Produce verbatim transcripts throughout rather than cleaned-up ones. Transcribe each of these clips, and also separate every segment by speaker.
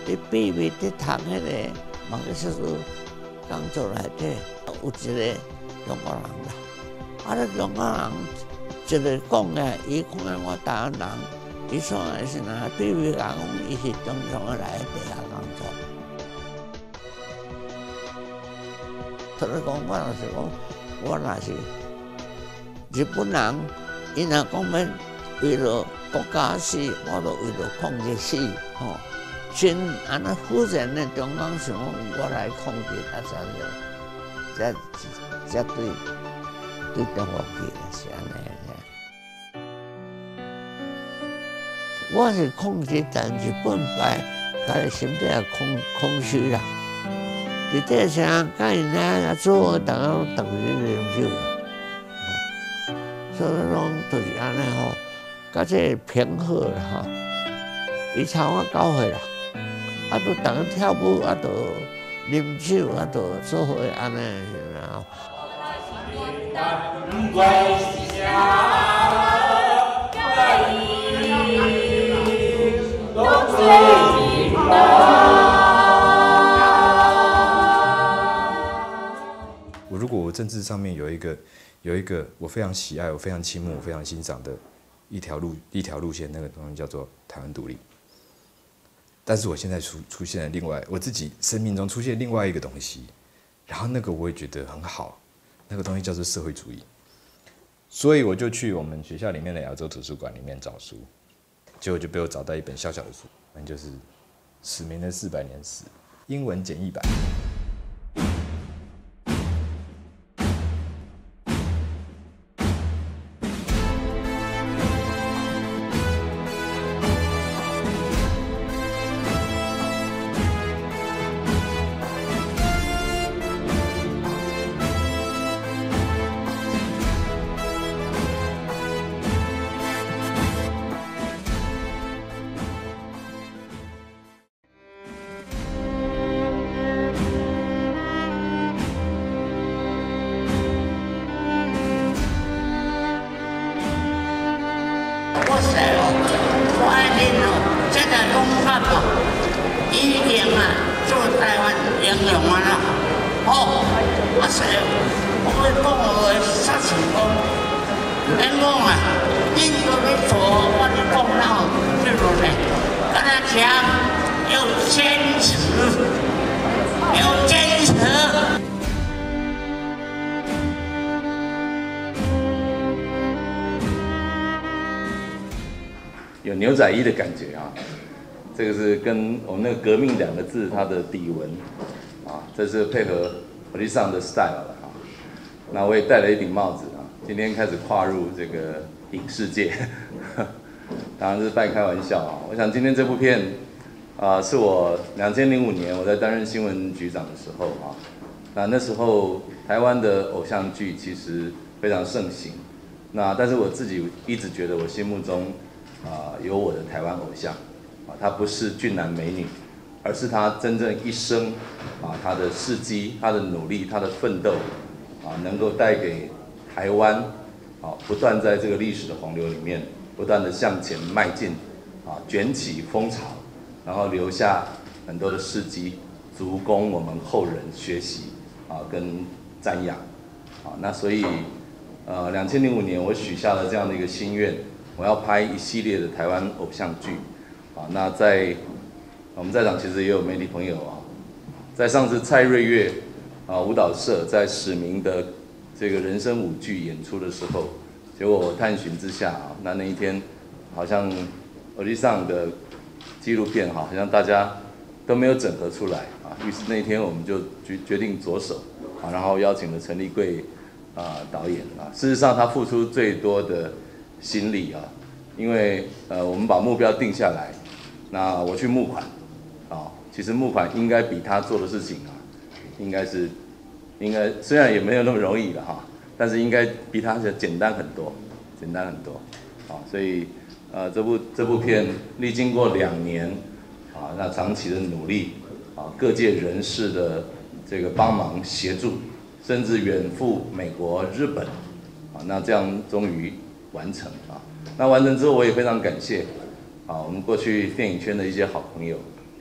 Speaker 1: 伫秘密伫读迄个马克思讲座内底，有一个中国人啦，啊，咧中国人一个讲诶，伊看我台湾人，伊说诶是哪秘密讲，伊是正常诶来地下工作。他咧讲，我若是讲，我若是日本人，伊若讲要为了国家死，我就为了抗日死，吼、哦。先安尼忽然呢，中央想我来控制啊，才才才对对中国去是安尼。我是控制，但日本败，家己心底也空空虚啦。伫这啥，甲因遐做，大家拢等于啉酒，所以讲就是安尼吼，甲这平和啦吼，伊差我九岁啦。啊，都大家跳舞，啊，都啉酒，啊，都做伙安尼，然后。
Speaker 2: 我如果我政治上面有一个有一个我非常喜爱、我非常倾慕、我非常欣赏的一条路一条路线，那个东西叫做台湾独立。但是我现在出出现了另外我自己生命中出现另外一个东西，然后那个我也觉得很好，那个东西叫做社会主义，所以我就去我们学校里面的亚洲图书馆里面找书，结果就被我找到一本小小的书，那就是史明的四百年史，英文简易版。
Speaker 1: 我说哦，我爱恁哦，这个讲法哦，已经啊做台湾英雄啊啦。哦，我说，我要讲话煞成功，恁讲啊，恁都要做，我就讲到这种呢，跟他讲要坚持，要坚持。
Speaker 3: 有牛仔衣的感觉啊，这个是跟我们那个革命两个字它的底纹啊，这是配合我的上的 style 了啊。那我也戴了一顶帽子啊，今天开始跨入这个影视界，当然是半开玩笑啊。我想今天这部片啊，是我两千零五年我在担任新闻局长的时候啊，那那时候台湾的偶像剧其实非常盛行，那但是我自己一直觉得我心目中。啊、呃，有我的台湾偶像，啊，她不是俊男美女，而是她真正一生，啊，她的事迹、她的努力、她的奋斗，啊，能够带给台湾，啊，不断在这个历史的洪流里面，不断的向前迈进，啊，卷起风潮，然后留下很多的事迹，足供我们后人学习，啊，跟瞻仰，啊，那所以，呃，两千零五年我许下了这样的一个心愿。我要拍一系列的台湾偶像剧，啊，那在我们在场其实也有媒体朋友啊，在上次蔡瑞月啊舞蹈社在史明的这个人生舞剧演出的时候，结果我探寻之下啊，那那一天好像耳机上的纪录片哈，好像大家都没有整合出来啊，于是那一天我们就决决定着手啊，然后邀请了陈立贵啊导演啊，事实上他付出最多的。心力啊，因为呃，我们把目标定下来，那我去募款，啊，其实募款应该比他做的事情啊，应该是，应该虽然也没有那么容易了哈，但是应该比他的简单很多，简单很多，啊，所以呃，这部这部片历经过两年，啊，那长期的努力，啊，各界人士的这个帮忙协助，甚至远赴美国、日本，啊，那这样终于。完成啊！那完成之后，我也非常感谢啊，我们过去电影圈的一些好朋友，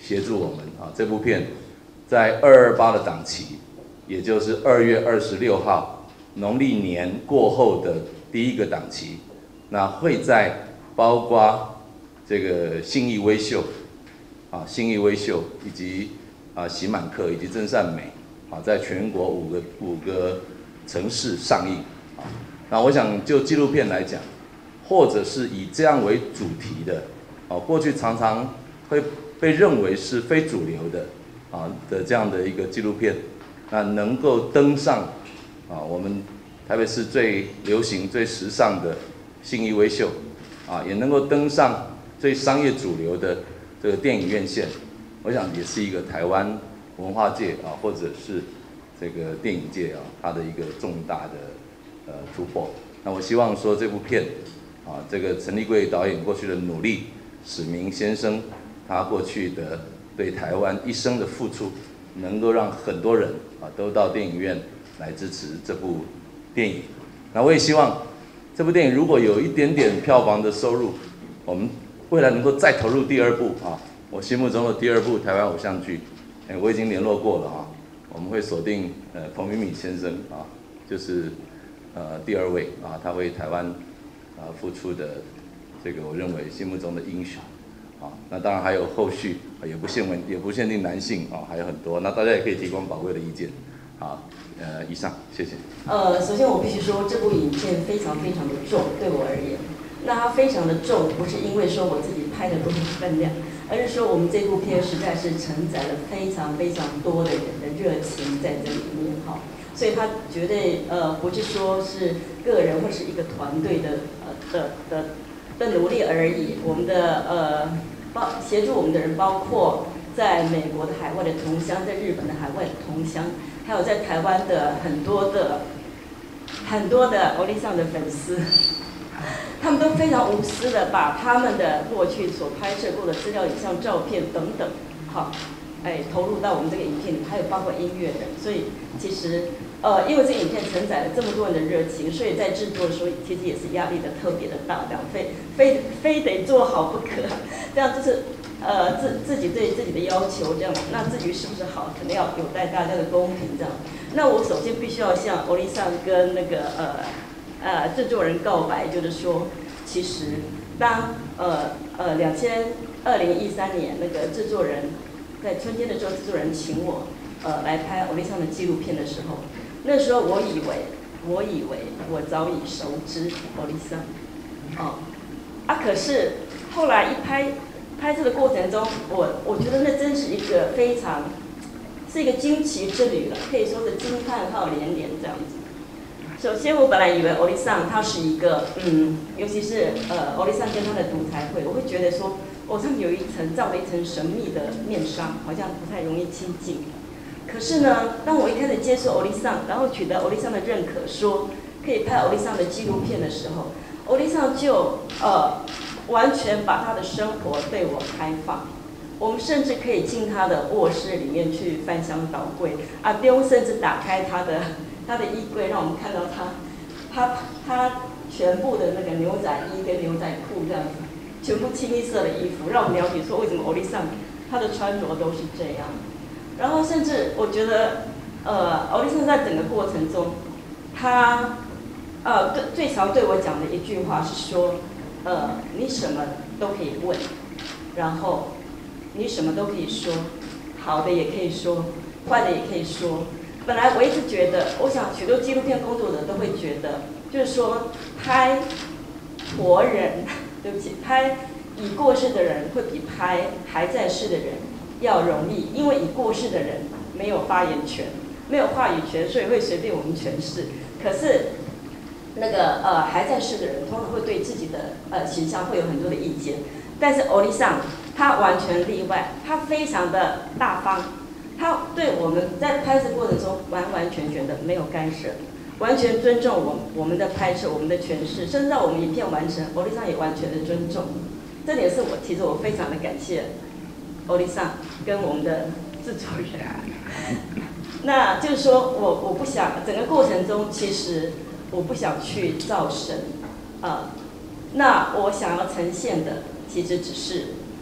Speaker 3: 协助我们啊。这部片在二二八的档期，也就是二月二十六号农历年过后的第一个档期，那会在包括这个信义威秀啊、信义威秀以及啊喜满客以及真善美啊，在全国五个五个城市上映啊。那我想就纪录片来讲，或者是以这样为主题的，啊，过去常常会被认为是非主流的啊的这样的一个纪录片，那能够登上啊我们台北市最流行、最时尚的信义威秀，啊，也能够登上最商业主流的这个电影院线，我想也是一个台湾文化界啊，或者是这个电影界啊，它的一个重大的呃突破。那我希望说这部片啊，这个陈立贵导演过去的努力，史明先生他过去的对台湾一生的付出，能够让很多人啊都到电影院来支持这部电影。那我也希望这部电影如果有一点点票房的收入，我们未来能够再投入第二部啊，我心目中的第二部台湾偶像剧，哎，我已经联络过了啊，我们会锁定呃彭明敏先生啊，就是呃第二位啊，他为台湾啊付出的这个我认为心目中的英雄啊，那当然还有后续也不限为也不限定男性啊，还有很多，那大家也可以提供宝贵的意见。好，呃，以上，谢谢。
Speaker 4: 呃，首先我必须说，这部影片非常非常的重，对我而言，那它非常的重，不是因为说我自己拍的多有分量，而是说我们这部片实在是承载了非常非常多的人的热情在这里面哈，所以它绝对呃不是说是个人或是一个团队的呃的的的努力而已，我们的呃包协助我们的人包括在美国的海外的同乡，在日本的海外的同乡。还有在台湾的很多的很多的欧丽桑的粉丝，他们都非常无私的把他们的过去所拍摄过的资料影像、照片等等，好，哎，投入到我们这个影片里，还有包括音乐人。所以其实呃，因为这个影片承载了这么多人的热情，所以在制作的时候其实也是压力的特别的大，这样非非非得做好不可，这样就是。呃，自自己对自己的要求这样，那至于是不是好，可能要有待大家的公平这样。那我首先必须要向欧丽桑跟那个呃呃制作人告白，就是说，其实当呃呃两千二零一三年那个制作人在春天的时候，制作人请我呃来拍欧丽桑的纪录片的时候，那时候我以为我以为我早已熟知欧丽桑，哦啊，可是后来一拍。拍摄的过程中，我我觉得那真是一个非常，是一个惊奇之旅了，可以说是惊叹号连连这样子。首先，我本来以为欧丽桑他是一个，嗯，尤其是呃欧丽桑跟他的独裁会，我会觉得说，哦，他们有一层罩了一层神秘的面纱，好像不太容易亲近。可是呢，当我一开始接受欧丽桑，然后取得欧丽桑的认可，说可以拍欧丽桑的纪录片的时候，欧丽桑就呃。完全把他的生活对我开放，我们甚至可以进他的卧室里面去翻箱倒柜，啊，不用甚至打开他的他的衣柜，让我们看到他他他全部的那个牛仔衣跟牛仔裤这样子，全部清一色的衣服，让我们了解说为什么欧丽桑他的穿着都是这样。然后甚至我觉得，呃，欧丽桑在整个过程中，他呃对最常对我讲的一句话是说。呃，你什么都可以问，然后你什么都可以说，好的也可以说，坏的也可以说。本来我一直觉得，我想许多纪录片工作者都会觉得，就是说拍活人，对不起，拍已过世的人会比拍还在世的人要容易，因为已过世的人没有发言权，没有话语权，所以会随便我们诠释。可是。那个呃还在世的人通常会对自己的呃形象会有很多的意见，但是欧丽桑他完全例外，他非常的大方，他对我们在拍摄过程中完完全全的没有干涉，完全尊重我们我们的拍摄，我们的诠释，甚至到我们影片完成，欧丽桑也完全的尊重。这点是我其实我非常的感谢欧丽桑跟我们的制作人。那就是说我我不想整个过程中其实。我不想去造神，呃，那我想要呈现的其实只是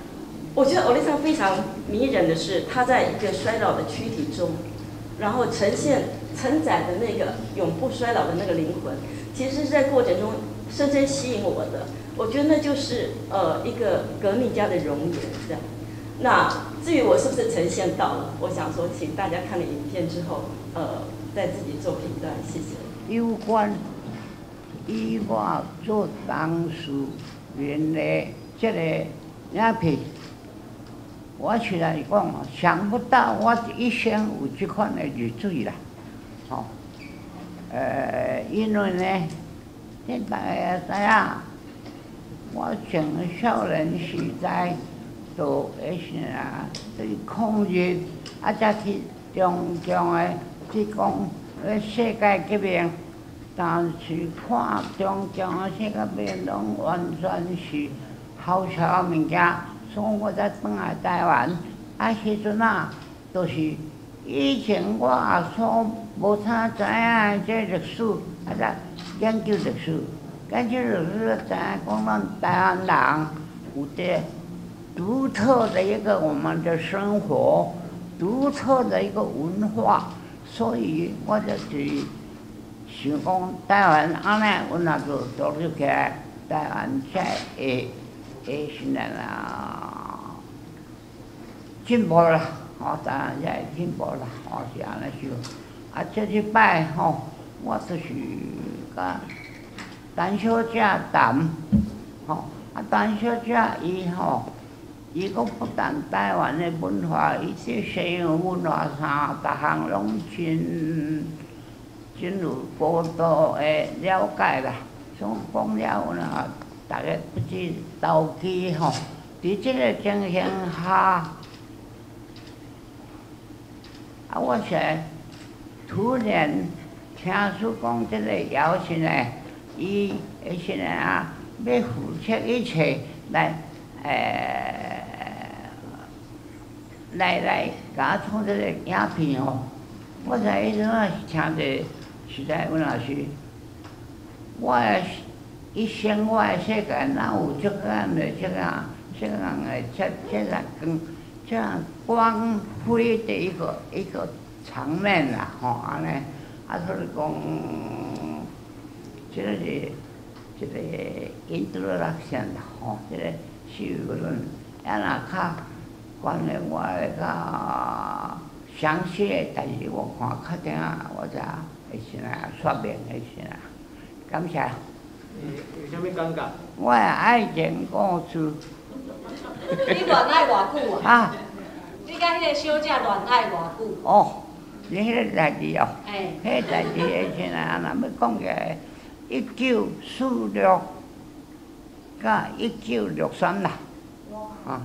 Speaker 4: 我觉得欧丽莎非常迷人的是，她在一个衰老的躯体中，然后呈现承载的那个永不衰老的那个灵魂，其实是在过程中深深吸引我的。我觉得那就是呃一个革命家的容颜这样。那至于我是不是呈现到了，我想说，请大家看了影片之后，呃，再自己做评断，谢谢。
Speaker 5: 有关以我做当事人的这个影片，我出来讲，想不到我一生有这款的日子啦，吼、哦，呃，因为呢，你大家也知影，我从少年时代就迄时啊，对抗日，啊，才去中共的去讲个世界革命，但是看中共的世界革命拢完全是好笑的物件，所以我才转来台湾。啊，迄阵啊，都、就是以前我也所无啥知影这历史，啊，才研究历史。研究历史知影讲咱台湾人有这独特的一个我们的生活，独特的一个文化，所以我就是想讲台湾安尼，阮也就独立起来，台湾才会会是咱啊进步啦，吼，台湾才会进步啦，吼是安尼想。啊，这一摆吼，我就是甲陈小姐谈，吼，啊，陈小姐伊吼。伊讲不但台湾的文化，伊对西洋文化啥，逐项拢真真有高度的了解啦。所以讲了呢，大家不知投机吼。伫即个情形下，啊，我是突然听说讲即个姚先生，伊迄先生啊，要付出一切来诶。来来，甲我创这个影片哦，我才迄阵啊是听着，实在阮老师，我的一生我的世界哪有这样的这样这样的这这样光这样光辉的一个一个场面啦，吼安尼，啊所以讲，这个是这个印度拉线啦，吼，这个是个论，啊若较。关于我迄个详细的代志，我看确定啊，我才会先来说明迄先啊。感谢。
Speaker 6: 有啥物感觉？
Speaker 5: 我的爱情故事。
Speaker 7: 你恋爱偌久啊？
Speaker 5: 啊？
Speaker 7: 你甲迄个小姐恋爱偌久？
Speaker 5: 哦，你迄个代志哦。
Speaker 7: 哎。
Speaker 5: 迄个代志迄先啊，若要讲起来，一九四六甲一九六三啦。啊。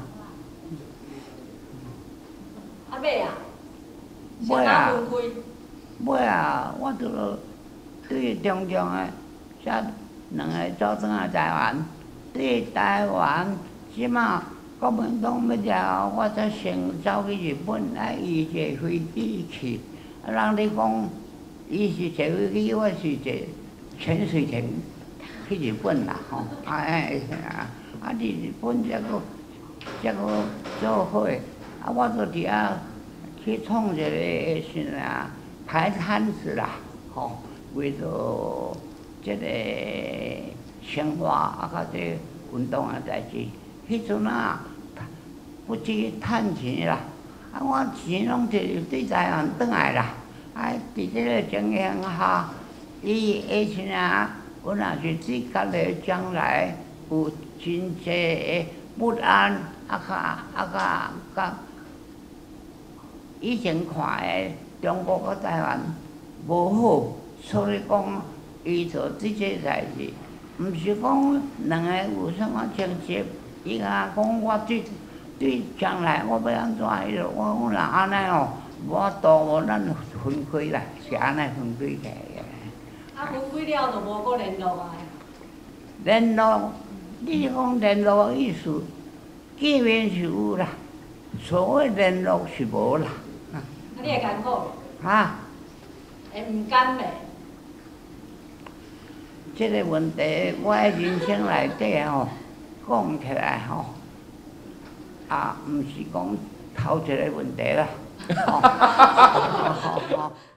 Speaker 7: 啊尾啊，
Speaker 5: 尾啊，
Speaker 7: 分开。
Speaker 5: 尾啊，我拄着对中共诶，遮两个走转来台湾，对台湾即马国民党要了，我才先走去日本来移一个飞机去。啊，人咧讲，伊是坐飞机，我是坐潜水艇去日本啦，吼，啊哎啊，啊伫日本则个则个做伙。啊，我就伫遐去创一个是啊排摊子啦，吼，为着即个生活啊，甲这运动啊代志，迄阵啊不止趁钱啦，啊我钱拢摕对台湾转来啦，啊伫即个情形下，伊迄阵啊，阮也是对家己将来有真济的不安，啊甲啊甲甲。以前看的中国甲台湾无好，所以讲伊做这些代志，毋是讲两个有啥物情节，伊甲讲我对对将来我要安怎迄落，我讲若安尼哦，无多无咱分开啦，是安尼分开起来个。
Speaker 7: 啊，分开了就无搁联络啊？
Speaker 5: 联络，你是讲联络的意思，见面是有啦，所谓联络是无啦。
Speaker 7: 啊，你会艰苦？
Speaker 5: 啊？
Speaker 7: 会毋甘袂？
Speaker 5: 这个问题，我的人生内底吼，讲起来吼， 啊，毋是讲头一个问题啦。哦